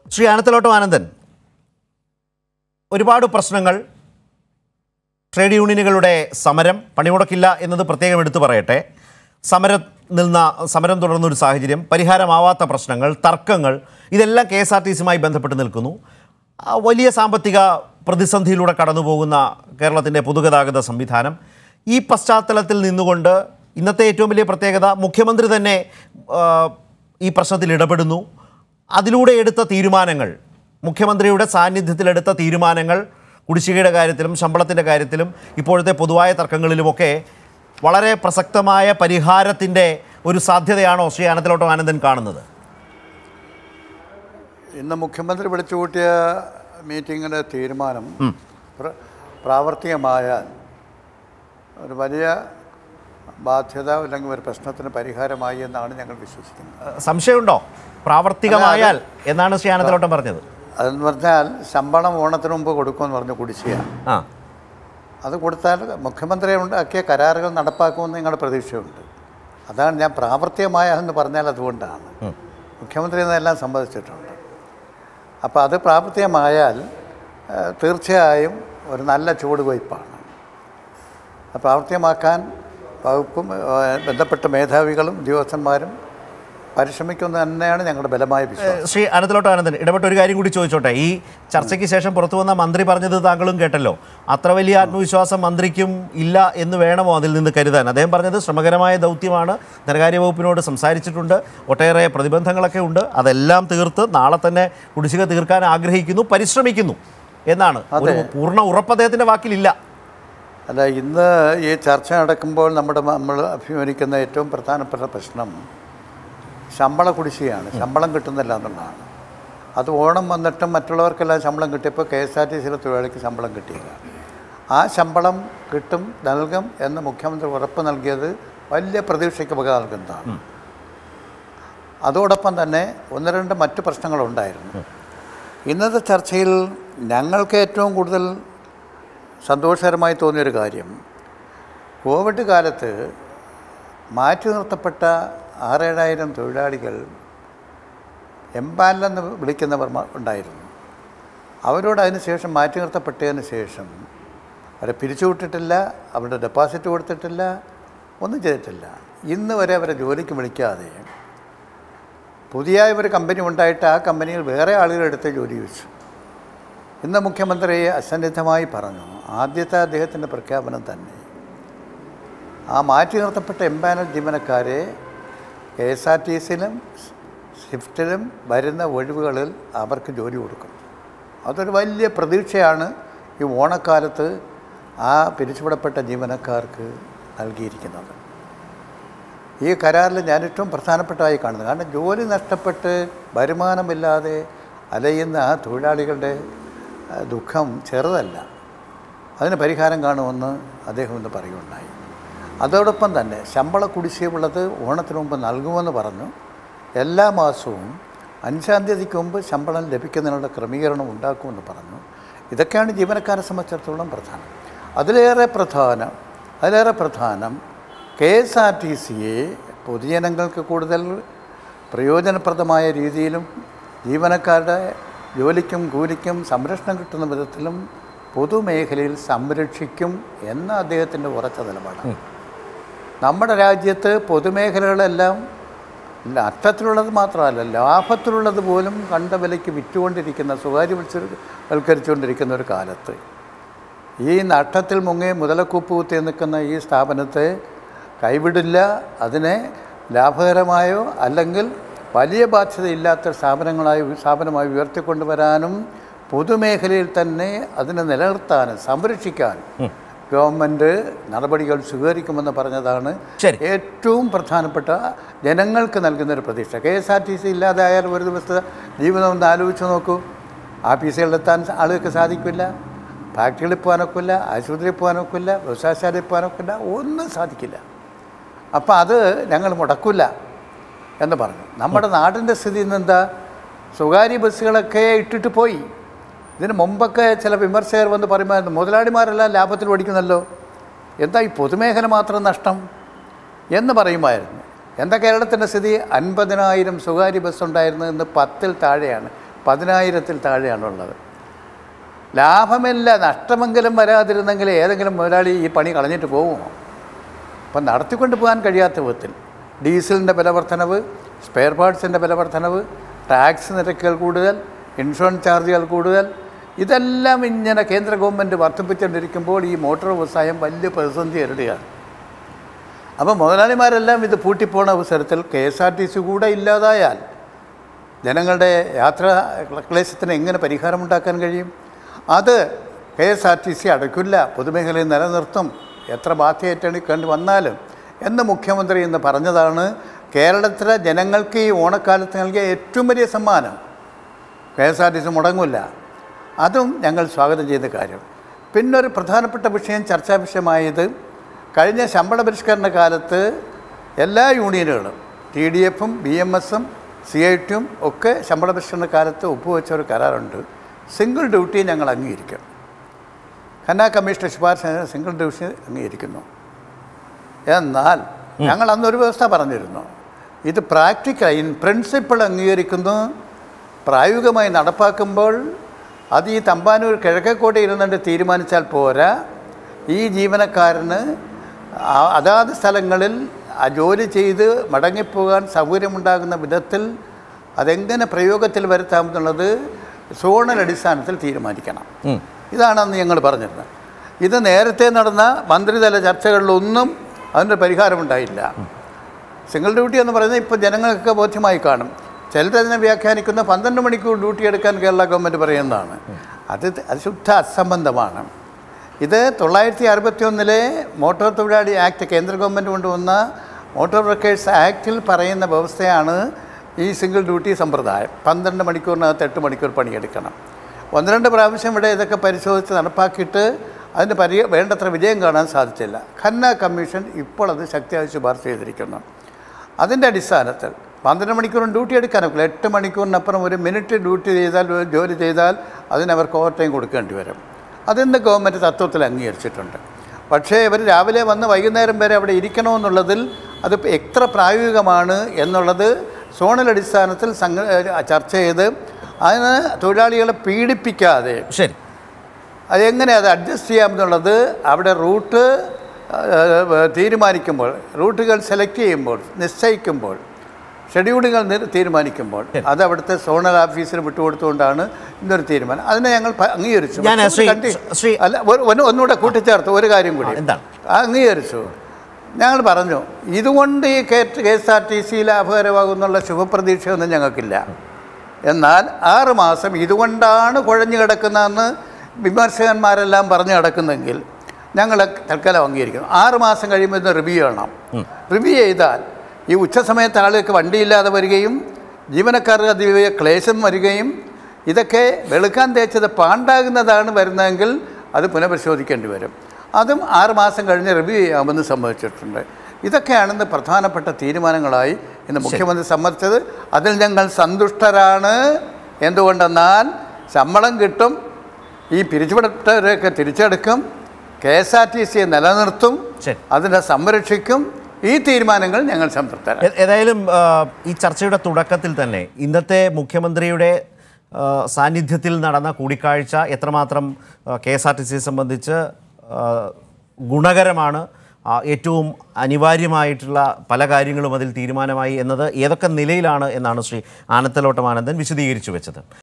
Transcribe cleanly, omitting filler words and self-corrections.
Shri Anathalavattom Anandan, ഒരുപാട് പ്രശ്നങ്ങൾ trade യൂണിയനുകളുടെ സമരം പണിമുടക്കില്ല എന്നത് പ്രത്യേകം എടുത്തു പറയട്ടെ. സമരം തുടർന്ന ഒരു സാഹചര്യം, പരിഹാരമാവാത്ത പ്രശ്നങ്ങൾ, തർക്കങ്ങൾ, ഇതെല്ലാം KSRTCയുമായി ബന്ധപ്പെട്ട് നിൽക്കുന്നു. വലിയ സാമ്പത്തിക പ്രതിസന്ധിയിലൂടെ കടന്നുപോകുന്ന കേരളത്തിൻ്റെ പൊതുഗതാഗത സംവിധാനം. ഈ പശ്ചാത്തലത്തിൽ നിന്നുകൊണ്ട് ഇന്നത്തെ ഏറ്റവും വലിയ പ്രത്യേകത മുഖ്യമന്ത്രി തന്നെ ഈ പ്രശ്നത്തിൽ ഇടപെടുന്നു. അതിലൂടെ എടുത്ത തീരുമാനങ്ങൾ, മുഖ്യമന്ത്രിയുടെ സാന്നിധ്യത്തിലെടുത്ത തീരുമാനങ്ങൾ കുടിശ്ശികയുടെ കാര്യത്തിലും ശമ്പളത്തിൻ്റെ കാര്യത്തിലും ഇപ്പോഴത്തെ പൊതുവായ തർക്കങ്ങളിലുമൊക്കെ വളരെ പ്രസക്തമായ പരിഹാരത്തിൻ്റെ ഒരു സാധ്യതയാണോ ശ്രീ Anathalavattom Anandan കാണുന്നത്? ഇന്ന് മുഖ്യമന്ത്രി വിളിച്ചുകൂട്ടിയ മീറ്റിങ്ങിൻ്റെ തീരുമാനം പ്രാവർത്തികമായ ഒരു വലിയ ബാധ്യത അല്ലെങ്കിൽ ഒരു പ്രശ്നത്തിന് പരിഹാരമായി എന്നാണ് ഞങ്ങൾ വിശ്വസിക്കുന്നത്. സംശയമുണ്ടോ പ്രാവർത്തികമായാൽ എന്നാണ് ശ്രീ Anathalavattom പറഞ്ഞത്? അതെന്ന് പറഞ്ഞാൽ ശമ്പളം ഓണത്തിന് മുമ്പ് കൊടുക്കുമെന്ന് പറഞ്ഞു കുടിശ്ശിക. അത് കൊടുത്താൽ മുഖ്യമന്ത്രി ഉണ്ടാക്കിയ കരാറുകൾ നടപ്പാക്കുമെന്ന് ഞങ്ങളുടെ പ്രതീക്ഷയുണ്ട്. അതാണ് ഞാൻ പ്രാവർത്തികമായ എന്ന് പറഞ്ഞാൽ അതുകൊണ്ടാണ്. മുഖ്യമന്ത്രി എന്നെല്ലാം സമ്മതിച്ചിട്ടുണ്ട്. അപ്പോൾ അത് പ്രാവർത്തികമായാൽ തീർച്ചയായും ഒരു നല്ല ചുവടുവയ്പ്പാണ്. പ്രാവർത്തികമാക്കാൻ വകുപ്പും ബന്ധപ്പെട്ട മേധാവികളും ഉദ്യോഗസ്ഥന്മാരും പരിശ്രമിക്കുന്നത് തന്നെയാണ് ഞങ്ങളുടെ ബലമായ വിശ്വാസം. ശ്രീ Anathalavattom Anandan, ഇടപെട്ട ഒരു കാര്യം കൂടി ചോദിച്ചോട്ടെ. ഈ ചർച്ചയ്ക്ക് ശേഷം പുറത്തു വന്ന മന്ത്രി പറഞ്ഞത് താങ്കളും കേട്ടല്ലോ. അത്ര വലിയ ആത്മവിശ്വാസം മന്ത്രിക്കും ഇല്ല എന്ന് വേണമോ അതിൽ നിന്ന് കരുതാൻ? അദ്ദേഹം പറഞ്ഞത് ശ്രമകരമായ ദൗത്യമാണ്, ധനകാര്യ വകുപ്പിനോട് സംസാരിച്ചിട്ടുണ്ട്, ഒട്ടേറെ പ്രതിബന്ധങ്ങളൊക്കെ ഉണ്ട്, അതെല്ലാം തീർത്ത് നാളെ തന്നെ കുടിശ്ശിക തീർക്കാൻ ആഗ്രഹിക്കുന്നു, പരിശ്രമിക്കുന്നു എന്നാണ്. ഒരു പൂർണ്ണ ഉറപ്പ് അദ്ദേഹത്തിൻ്റെ വാക്കിലില്ല. അല്ല, ഇന്ന് ഈ ചർച്ച നടക്കുമ്പോൾ നമ്മൾ അഭിമുഖീകരിക്കുന്ന ഏറ്റവും പ്രധാനപ്പെട്ട പ്രശ്നം ശമ്പള കുടിശ്ശികയാണ്. ശമ്പളം കിട്ടുന്നില്ല എന്നുള്ളതാണ്. അത് ഓണം വന്നിട്ടും മറ്റുള്ളവർക്കെല്ലാം ശമ്പളം കിട്ടിയപ്പോൾ KSRTCയിലെ തൊഴിലാളിക്ക് ശമ്പളം കിട്ടിയില്ല. ആ ശമ്പളം കിട്ടും, നൽകും എന്ന് മുഖ്യമന്ത്രി ഉറപ്പ് നൽകിയത് വലിയ പ്രതീക്ഷയ്ക്ക് വക നൽകുന്നതാണ്. അതോടൊപ്പം തന്നെ ഒന്ന് രണ്ട് മറ്റു പ്രശ്നങ്ങളുണ്ടായിരുന്നു. ഇന്നത്തെ ചർച്ചയിൽ ഞങ്ങൾക്ക് ഏറ്റവും കൂടുതൽ സന്തോഷകരമായി തോന്നിയൊരു കാര്യം, കോവിഡ് കാലത്ത് മാറ്റി നിർത്തപ്പെട്ട 6,000-7,000 തൊഴിലാളികൾ എംപാനലെന്ന് വിളിക്കുന്നവർ ഉണ്ടായിരുന്നു. അവരോട് അതിനുശേഷം മാറ്റി നിർത്തപ്പെട്ടതിന് ശേഷം അവരെ പിരിച്ചുവിട്ടിട്ടില്ല, അവരുടെ ഡെപ്പോസിറ്റ് കൊടുത്തിട്ടില്ല, ഒന്നും ചെയ്തിട്ടില്ല. ഇന്ന് വരെ അവരെ ജോലിക്ക് വിളിക്കാതെ പുതിയ ഒരു കമ്പനി ഉണ്ടായിട്ട് ആ കമ്പനിയിൽ വേറെ ആളുകളെടുത്ത് ജോലി വെച്ചു. ഇന്ന് മുഖ്യമന്ത്രി അസന്നിഗ്ധമായി പറഞ്ഞു, ആദ്യത്തെ അദ്ദേഹത്തിൻ്റെ പ്രഖ്യാപനം തന്നെ ആ മാറ്റി നിർത്തപ്പെട്ട എംപാനൽ ജീവനക്കാരെ KSRTCയിലും ഷിഫ്റ്റിലും വരുന്ന ഒഴിവുകളിൽ അവർക്ക് ജോലി കൊടുക്കും. അതൊരു വലിയ പ്രതീക്ഷയാണ് ഈ ഓണക്കാലത്ത് ആ പിരിച്ചുവിടപ്പെട്ട ജീവനക്കാർക്ക് നൽകിയിരിക്കുന്നത്. ഈ കരാറിൽ ഞാൻ ഏറ്റവും പ്രധാനപ്പെട്ടതായി കാണുന്നത്, കാരണം ജോലി നഷ്ടപ്പെട്ട് വരുമാനമില്ലാതെ അലയുന്ന ആ തൊഴിലാളികളുടെ ദുഃഖം ചെറുതല്ല. അതിന് പരിഹാരം കാണുമെന്ന് അദ്ദേഹം ഇന്ന് പറയുകയുണ്ടായി. അതോടൊപ്പം തന്നെ ശമ്പള കുടിശ്ശികയുള്ളത് ഓണത്തിന് മുമ്പ് നൽകുമെന്ന് പറഞ്ഞു. എല്ലാ മാസവും 5-ാം തീയതിക്ക് മുമ്പ് ശമ്പളം ലഭിക്കുന്നതിനുള്ള ക്രമീകരണം ഉണ്ടാക്കുമെന്ന് പറഞ്ഞു. ഇതൊക്കെയാണ് ജീവനക്കാരെ സംബന്ധിച്ചിടത്തോളം പ്രധാനം. അതിലേറെ പ്രധാനം KSRTCയെ പൊതുജനങ്ങൾക്ക് കൂടുതൽ പ്രയോജനപ്രദമായ രീതിയിലും ജീവനക്കാരുടെ ജോലിക്കും കൂലിക്കും സംരക്ഷണം കിട്ടുന്ന വിധത്തിലും പൊതുമേഖലയിൽ സംരക്ഷിക്കും എന്ന അദ്ദേഹത്തിൻ്റെ ഉറച്ച നിലപാടാണ്. നമ്മുടെ രാജ്യത്ത് പൊതുമേഖലകളെല്ലാം നഷ്ടത്തിലുള്ളത് മാത്രമല്ല, ലാഭത്തിലുള്ളത് പോലും കണ്ട വിലയ്ക്ക് വിറ്റുകൊണ്ടിരിക്കുന്ന, സ്വകാര്യവൽക്കരിച്ചുകൊണ്ടിരിക്കുന്ന ഒരു കാലത്ത് ഈ നഷ്ടത്തിൽ മുങ്ങി മുതലക്കൂപ്പ് കുത്തി നിൽക്കുന്ന ഈ സ്ഥാപനത്തെ കൈവിടില്ല. അതിനെ ലാഭകരമായോ അല്ലെങ്കിൽ വലിയ ബാധ്യതയില്ലാത്ത സ്ഥാപനമായി ഉയർത്തിക്കൊണ്ടുവരാനും പൊതുമേഖലയിൽ തന്നെ അതിനെ നിലനിർത്താനും സംരക്ഷിക്കാനും ഗവൺമെൻറ് നടപടികൾ സ്വീകരിക്കുമെന്ന് പറഞ്ഞതാണ് ഏറ്റവും പ്രധാനപ്പെട്ട ജനങ്ങൾക്ക് നൽകുന്നൊരു പ്രതീക്ഷ. KSRTC ഇല്ലാതായാൽ ഒരു ദിവസത്തെ ജീവിതം ഒന്ന് ആലോചിച്ച് നോക്കൂ. ആഫീസുകളിലെത്താൻ ആളുകൾക്ക് സാധിക്കില്ല, ഫാക്ടറികളിൽ പോകാനൊക്കില്ല, ആശുപത്രിയിൽ പോകാനൊക്കില്ല, വ്യവസായശാലയിൽ പോകാനൊക്കില്ല, ഒന്നും സാധിക്കില്ല. അപ്പോൾ അത് ഞങ്ങൾ മുടക്കില്ല എന്ന് പറഞ്ഞു. നമ്മുടെ നാടിൻ്റെ സ്ഥിതി ഇന്നെന്താ? സ്വകാര്യ ബസ്സുകളൊക്കെ ഇട്ടിട്ട് പോയി. ഇതിന് മുമ്പൊക്കെ ചില വിമർശകർ വന്ന് പറയുമായിരുന്നു, മുതലാളിമാരെല്ലാം ലാഭത്തിൽ ഓടിക്കുന്നല്ലോ, എന്താ ഈ പൊതുമേഖല മാത്രം നഷ്ടം എന്ന് പറയുമായിരുന്നു. എന്താ കേരളത്തിൻ്റെ സ്ഥിതി? 50,000 സ്വകാര്യ ബസ്സുണ്ടായിരുന്നു, ഇന്ന് 10-ൽ താഴെയാണ്. 10,000-ൽ താഴെയാണുള്ളത്. ലാഭമില്ല, നഷ്ടമെങ്കിലും വരാതിരുന്നെങ്കിൽ ഏതെങ്കിലും മുതലാളി ഈ പണി കളഞ്ഞിട്ട് പോകുമോ? അപ്പം നടത്തിക്കൊണ്ട് പോകാൻ കഴിയാത്ത വിധത്തിൽ ഡീസലിൻ്റെ വില വർധനവ്, സ്പെയർ പാർട്സിൻ്റെ വില വർധനവ്, ടാക്സ് നിരക്കുകൾ കൂടുതൽ, ഇൻഷുറൻസ് ചാർജുകൾ കൂടുതൽ, ഇതെല്ലാം ഇങ്ങനെ കേന്ദ്ര ഗവൺമെൻറ് വർദ്ധിപ്പിച്ചുകൊണ്ടിരിക്കുമ്പോൾ ഈ മോട്ടോർ വ്യവസായം വലിയ പ്രതിസന്ധി നേരിടുകയാണ്. അപ്പോൾ മുതലാളിമാരെല്ലാം ഇത് പൂട്ടിപ്പോണ അവസരത്തിൽ KSRTC കൂടെ ഇല്ലാതായാൽ ജനങ്ങളുടെ യാത്രാ ക്ലേശത്തിന് എങ്ങനെ പരിഹാരമുണ്ടാക്കാൻ കഴിയും? അത് KSRTC അടയ്ക്കില്ല, പൊതുമേഖലയിൽ നിലനിർത്തും, എത്ര ബാധ്യത ഏറ്റെടുക്കേണ്ടി വന്നാലും എന്ന് മുഖ്യമന്ത്രി ഇന്ന് പറഞ്ഞതാണ്. കേരളത്തിലെ ജനങ്ങൾക്ക് ഈ ഓണക്കാലത്ത് നൽകിയ ഏറ്റവും വലിയ സമ്മാനം. KSRTC മുടങ്ങില്ല. അതും ഞങ്ങൾ സ്വാഗതം ചെയ്ത കാര്യം. പിന്നൊരു പ്രധാനപ്പെട്ട വിഷയം, ചർച്ചാ വിഷയമായത്, കഴിഞ്ഞ ശമ്പള പരിഷ്കരണ കാലത്ത് എല്ലാ യൂണിയനുകളും TDF-ഉം BMS-ഉം CIT-ഉം ഒക്കെ ശമ്പള പരിഷ്കരണ കാലത്ത് ഒപ്പുവെച്ച ഒരു കരാറുണ്ട്. സിംഗിൾ ഡ്യൂട്ടി ഞങ്ങൾ അംഗീകരിക്കും. ഖന്ന കമ്മീഷന്റെ ശുപാർശ സിംഗിൾ ഡ്യൂട്ടി അംഗീകരിക്കുന്നു. എന്നാൽ ഞങ്ങൾ അന്നൊരു വ്യവസ്ഥ പറഞ്ഞിരുന്നു, ഇത് ഇൻ പ്രിൻസിപ്പിൾ അംഗീകരിക്കുന്നു, പ്രായോഗികമായി നടപ്പാക്കുമ്പോൾ അത് ഈ തമ്പാനൂർ കിഴക്കേക്കോട്ട ഇരുന്നുകൊണ്ട് തീരുമാനിച്ചാൽ പോരാ, ഈ ജീവനക്കാരന് അതാത് സ്ഥലങ്ങളിൽ ജോലി ചെയ്ത് മടങ്ങിപ്പോകാൻ സൗകര്യമുണ്ടാകുന്ന വിധത്തിൽ അതെങ്ങനെ പ്രയോഗത്തിൽ വരുത്താമെന്നുള്ളത് സോണൽ അടിസ്ഥാനത്തിൽ തീരുമാനിക്കണം. ഇതാണ് അന്ന് ഞങ്ങൾ പറഞ്ഞിരുന്നത്. ഇത് നേരത്തെ നടന്ന മന്ത്രിതല ചർച്ചകളിലൊന്നും അതിൻ്റെ പരിഹാരമുണ്ടായില്ല. സിംഗിൾ ഡ്യൂട്ടി എന്ന് പറയുന്നത് ഇപ്പോൾ ജനങ്ങൾക്ക് ബോധ്യമായി കാണും. ചിലരതിനെ വ്യാഖ്യാനിക്കുന്ന 12 മണിക്കൂർ ഡ്യൂട്ടി എടുക്കാൻ കേരള ഗവൺമെൻറ് പറയുന്നതാണ്. അത് ശുദ്ധ അസംബന്ധമാണ്. ഇത് 961 മോട്ടോർ തൊഴിലാളി ആക്ട്, കേന്ദ്ര ഗവൺമെൻറ് കൊണ്ടുവന്ന മോട്ടോർ വർക്കേഴ്സ് ആക്റ്റിൽ പറയുന്ന വ്യവസ്ഥയാണ് ഈ സിംഗിൾ ഡ്യൂട്ടി സമ്പ്രദായം. 12 മണിക്കൂറിനകത്ത് 8 മണിക്കൂർ പണിയെടുക്കണം. 1-2 പ്രാവശ്യം ഇവിടെ ഇതൊക്കെ പരിശോധിച്ച് നടപ്പാക്കിയിട്ട് അതിന് വേണ്ടത്ര വിജയം കാണാൻ സാധിച്ചില്ല. ഖന്ന കമ്മീഷൻ ഇപ്പോൾ അത് ശക്തിയായി ശുപാർശ ചെയ്തിരിക്കുന്നു. അതിൻ്റെ അടിസ്ഥാനത്തിൽ 12 മണിക്കൂറും ഡ്യൂട്ടി എടുക്കാനൊക്കില്ല. 8 മണിക്കൂറിനപ്പുറം ഒരു മിനിറ്റ് ഡ്യൂട്ടി ചെയ്താൽ, ജോലി ചെയ്താൽ അതിനവർക്ക് ഓവർ ടൈം കൊടുക്കേണ്ടി വരും. അതിന്ന് ഗവൺമെൻറ് തത്വത്തിൽ അംഗീകരിച്ചിട്ടുണ്ട്. പക്ഷേ ഇവർ രാവിലെ വന്ന് വൈകുന്നേരം വരെ അവിടെ ഇരിക്കണമെന്നുള്ളതിൽ അത് എത്ര പ്രായോഗികമാണ് എന്നുള്ളത് സോണൽ അടിസ്ഥാനത്തിൽ ചർച്ച ചെയ്ത് അതിന് തൊഴിലാളികളെ പീഡിപ്പിക്കാതെ ശരി അതെങ്ങനെ അത് അഡ്ജസ്റ്റ് ചെയ്യാമെന്നുള്ളത് അവിടെ റൂട്ട് തീരുമാനിക്കുമ്പോൾ, റൂട്ടുകൾ സെലക്ട് ചെയ്യുമ്പോൾ, നിശ്ചയിക്കുമ്പോൾ, ഷെഡ്യൂളുകൾ തീരുമാനിക്കുമ്പോൾ അത് അവിടുത്തെ സോണൽ ഓഫീസിന് വിട്ടുകൊടുത്തുകൊണ്ടാണ് ഇന്നൊരു തീരുമാനം. അതിനെ ഞങ്ങൾ അംഗീകരിച്ചു. അല്ല, ഒന്നുകൂടെ കൂട്ടിച്ചേർത്ത് ഒരു കാര്യം കൂടി അംഗീകരിച്ചു. ഞങ്ങൾ പറഞ്ഞു, ഇതുകൊണ്ട് ഈ KSRTC ലാഭകരമാകുന്നുള്ള ശുഭപ്രതീക്ഷയൊന്നും ഞങ്ങൾക്കില്ല. എന്നാൽ 6 മാസം ഇതുകൊണ്ടാണ് കുഴഞ്ഞു കിടക്കുന്നതെന്ന് വിമർശകന്മാരെല്ലാം പറഞ്ഞു കിടക്കുന്നെങ്കിൽ ഞങ്ങൾ തൽക്കാലം അംഗീകരിക്കണം. 6 മാസം കഴിയുമ്പോൾ ഇത് റിവ്യൂ ചെയ്യണം. റിവ്യൂ ചെയ്താൽ ഈ ഉച്ചസമയത്ത് ആളുകൾക്ക് വണ്ടിയില്ലാതെ വരികയും ജീവനക്കാർക്ക് അതിവ്യ ക്ലേശം വരികയും ഇതൊക്കെ വെളുക്കാൻ തേച്ചത് പാണ്ടാകുന്നതാണ് വരുന്നതെങ്കിൽ അത് പുനഃപരിശോധിക്കേണ്ടി വരും. അതും 6 മാസം കഴിഞ്ഞ് റിവ്യൂ ചെയ്യാമെന്ന് സമ്മതിച്ചിട്ടുണ്ട്. ഇതൊക്കെയാണെന്ന് പ്രധാനപ്പെട്ട തീരുമാനങ്ങളായി ഇന്ന് മുഖ്യമന്ത്രി സമ്മതിച്ചത്. അതിൽ ഞങ്ങൾ സന്തുഷ്ടരാണ്. എന്തുകൊണ്ടെന്നാൽ ശമ്പളം കിട്ടും, ഈ പിരിച്ചുവിട്ടവരെയൊക്കെ തിരിച്ചെടുക്കും, KSRTCയെ നിലനിർത്തും, അതിനെ സംരക്ഷിക്കും. ഈ തീരുമാനങ്ങൾ ഞങ്ങൾ സംതൃപ്തരാണ്. ഏതായാലും ഈ ചർച്ചയുടെ തുടക്കത്തിൽ തന്നെ ഇന്നത്തെ മുഖ്യമന്ത്രിയുടെ സാന്നിധ്യത്തിൽ നടന്ന കൂടിക്കാഴ്ച എത്രമാത്രം KSRTCയെ സംബന്ധിച്ച് ഗുണകരമാണ്, ഏറ്റവും അനിവാര്യമായിട്ടുള്ള പല കാര്യങ്ങളും അതിൽ തീരുമാനമായി എന്നത് ഏതൊക്കെ നിലയിലാണ് എന്നാണ് ശ്രീ ആനത്തലോട്ടം ആനന്ദൻ വിശദീകരിച്ചു വെച്ചത്.